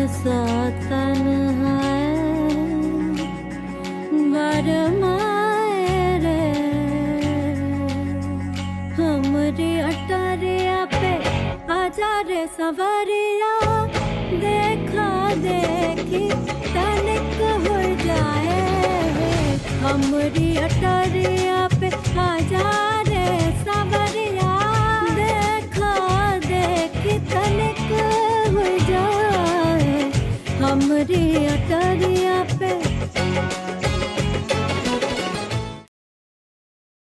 सा तन्हाए बरमाए रे हमरी अटरिया पे आजा रे सवरिया देखा देखी तनिक हो जाए हमरी अटरिया